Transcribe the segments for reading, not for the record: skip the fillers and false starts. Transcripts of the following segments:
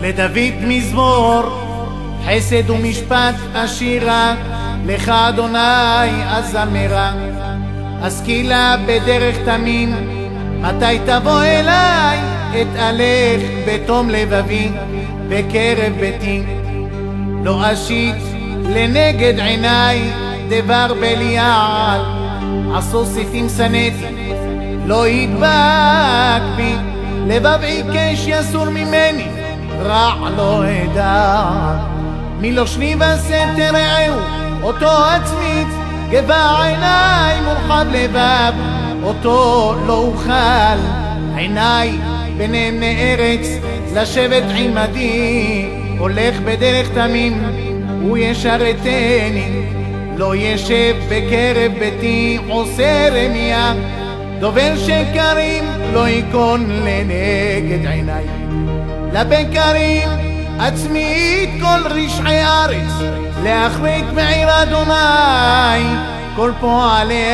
לדוד מזמור, חסד ומשפט אשירה, לך אדוני אזמרה. אשכילה בדרך תמים, מתי תבוא אליי, אתהלך בתום לבבי, בקרב ביתי. לא אשית לנגד עיניי, דבר בליעל, עשו סיפים שנאתי, לא ידבק בי. לבב עיקש יסור ממני, רע לא אדע. מלושני בסתר רעהו, אותו עצמית, גבה עיניי מורחב לבב, אותו לא אוכל. עיניי בנאמני ארץ, לשבת עמדי, הולך בדרך תמים, הוא ישרתני. לא ישב בקרב ביתי, עושה רמיה, דובר שקרים, לא ייכון לנגד עיניי. לבקרים עצמית כל רשעי ארץ, להחריק מעיר אדוני כל פועלי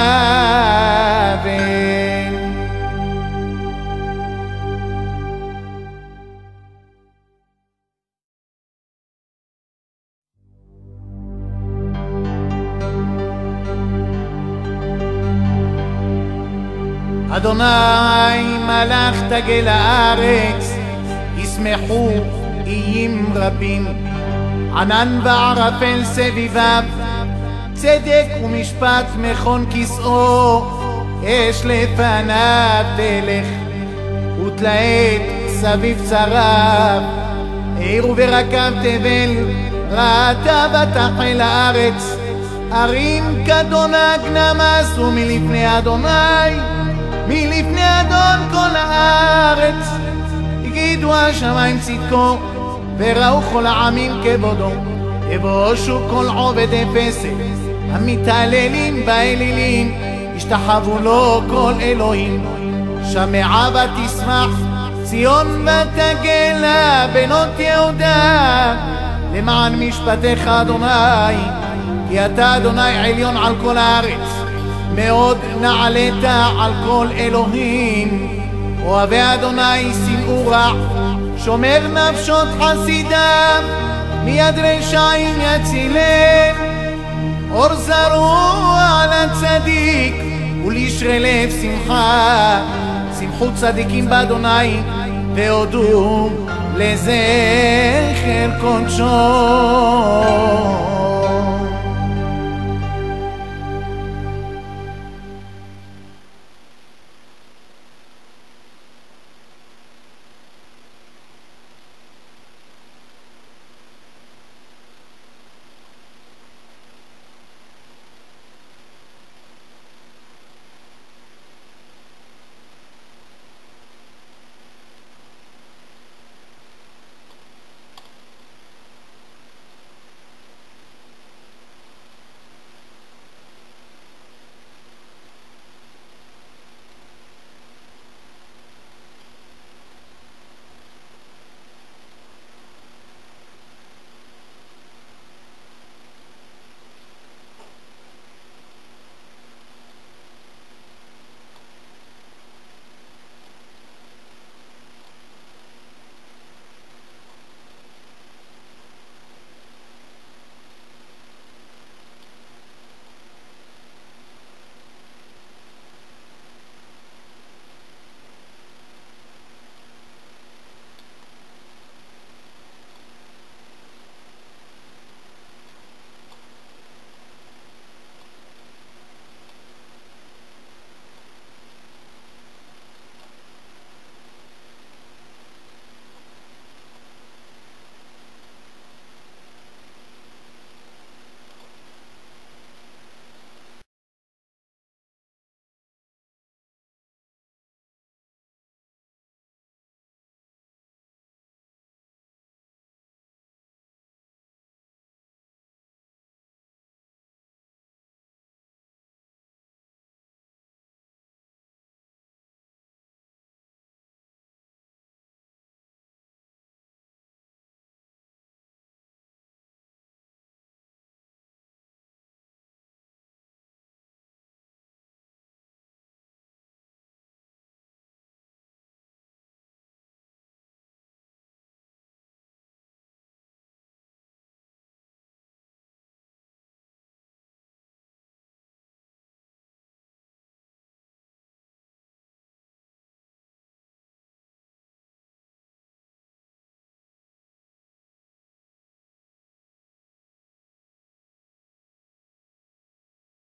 אבן. אדוני מלך תגל הארץ, ישמחו איים רבים. ענן וערפל סביביו, צדק ומשפט מכון כסאו. אש לפניו תלך, ותלעת סביב צריו. עיר וברקב תבל, ראתה ותחל הארץ. ערים כדונג נמסו מלפני אדוני, מלפני אדון כל הארץ. הגידו השמיים צדקו, וראו כל העמים כבודו. יבושו כל עובד אפסת, המתעללים באלילים, ישתחוו לו כל אלוהים. שמעה ותשמח ציון ותגלה בנות יהודה, למען משפטך אדוני, כי אתה אדוני עליון על כל הארץ. מאוד נעלית על כל אלוהים, אוהבי אדוני שנאו רע, שומר נפשות חסידיו, מיד רשעים יצילם. אור זרוע על הצדיק, ולישרי לב שמחה. שמחו צדיקים באדוני, והודו לזכר קודשו.